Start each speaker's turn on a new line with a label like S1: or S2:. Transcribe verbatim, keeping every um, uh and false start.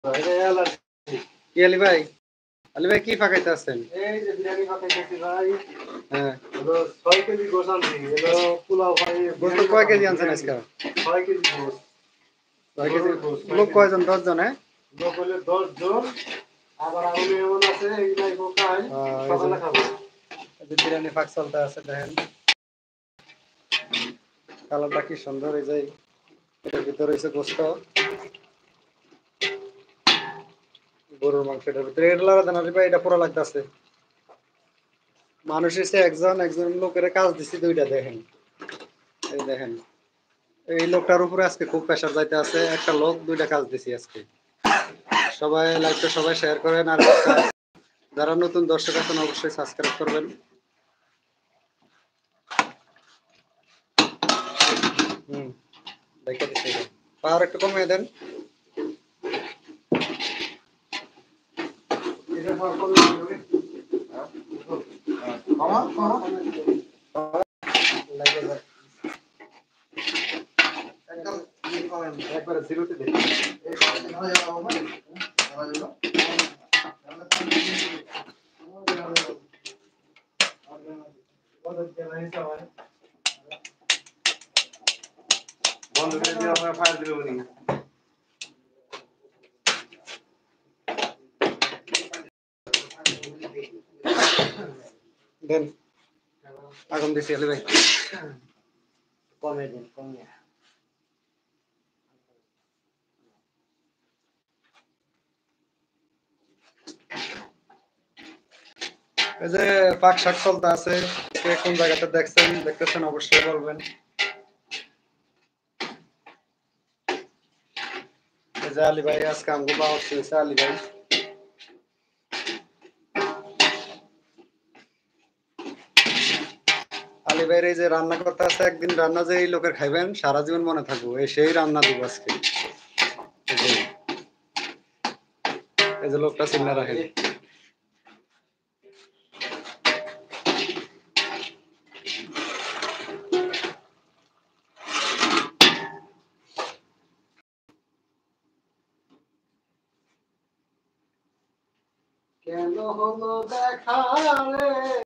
S1: কি আলী ভাই, আলী ভাই কি পাকাইতে আছেন?
S2: এই যে বিরিয়ানি পাকাইতেছি ভাই।
S1: হ্যাঁ,
S2: হলো ছয় কেজি গোশ আনছি। হলো পোলাও ভাই।
S1: গোস্ত কয় কেজি আনছেন আজকে?
S2: ছয় কেজি গোশ।
S1: ছয় কেজি। লোক কয়জন? দশ জন? হ্যাঁ,
S2: লোক হলে দশ জন। আবার আরো মেহমান আছে, এইগুলাই খাই। সকালে খাবো।
S1: বিরিয়ানি পাক চলতে আছে, দেখেন কালারটা কি সুন্দর। এই যে এটার ভিতরে রয়েছে গোস্ত, গরুর মাংস। এটার ভিতরে এটা লাগা না ভাই, এটা পুরো লাগতেছে। মানুষ এসে একজন একজন লোকের কাজ দিছি দুইটা, দেখেন এই দেখেন এই লোকটার উপরে আজকে খুব প্রেশার যাইতে আছে। একটা লোক দুইটা কাজ দিছি আজকে। সবাই লাইকটা সবাই শেয়ার করেন, আর যারা নতুন দর্শক আছেন অবশ্যই সাবস্ক্রাইব করবেন। হুম, দেখে দিচ্ছি, পাওয়ার একটু কমিয়ে দেন। একবারে জিরোতে দেখি।
S2: বন্ধ করে দিয়ে আমরা ফায়ার দিলে বলি।
S1: দেন আগুন দিছি আলী ভাই।
S2: কমে দিন, কমে।
S1: এই যে পাক শাক চলতে আছে, কে কোন জায়গাতে দেখছেন দেখতেছেন অবশ্যই বলবেন। এই যে আলী ভাই আজকে আমগো বাবা হচ্ছে আলী ভাই। আলী ভাইয়ের এই যে রান্না করতে আছে, একদিন রান্না যে এই লোকের খাইবেন সারা জীবন মনে থাকবো। এই সেই রান্না দিব আজকে। এই যে এই যে লোকটা চিন্তা রাখেন। কেন হলো দেখা রে।